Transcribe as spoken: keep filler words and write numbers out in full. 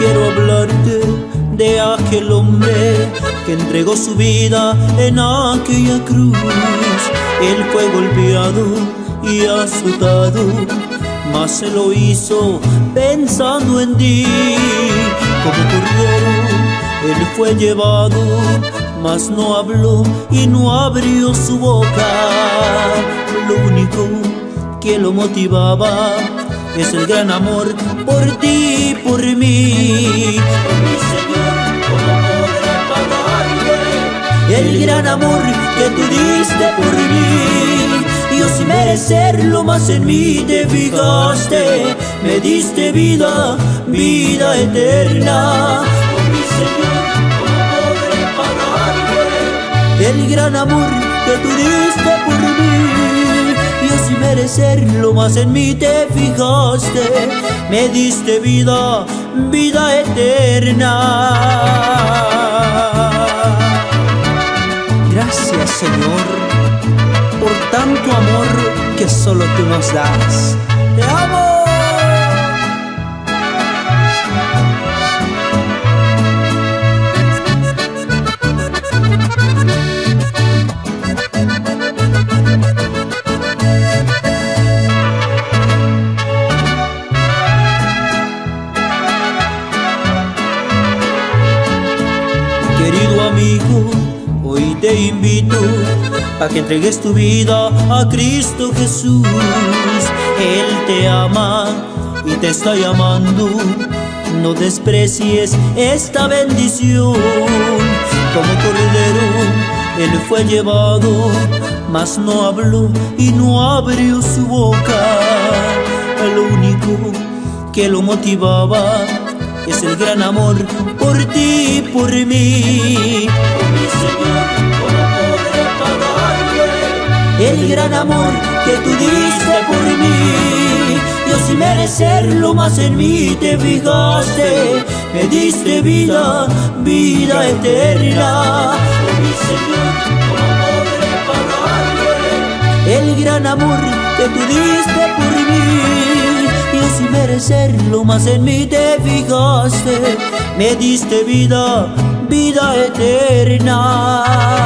quiero hablarte de aquel hombre que entregó su vida en aquella cruz. Él fue golpeado y azotado, mas se lo hizo pensando en ti. Como cordero él fue llevado, mas no habló y no abrió su boca. Lo único que lo motivaba es el gran amor por ti y por mí. Mi Señor, ¿cómo podré pagarte el gran amor que tú diste por mí? Yo sin merecerlo, más en mí te fijaste, me diste vida, vida eterna. Oh, mi Señor, ¿cómo podré pagarte el gran amor que tú diste por mí? Yo sin merecerlo, más en mí te fijaste, me diste vida, vida eterna. Gracias, Señor, por tanto amor que solo tú nos das. ¡Te amo! Querido amigo, hoy te invito a que entregues tu vida a Cristo Jesús. Él te ama y te está llamando, no desprecies esta bendición. Como cordero él fue llevado, mas no habló y no abrió su boca. Lo único que lo motivaba es el gran amor por ti y por mí. Oh, mi Señor, ¿cómo podré pagarte el gran amor que tú diste por mí? Yo sin merecerlo, más en mí te fijaste, me diste vida, vida eterna. Oh, mi Señor, ¿cómo podré pagarte el gran amor que tú diste por mí? Yo sin merecerlo, más en mí te fijaste, me diste vida, vida eterna.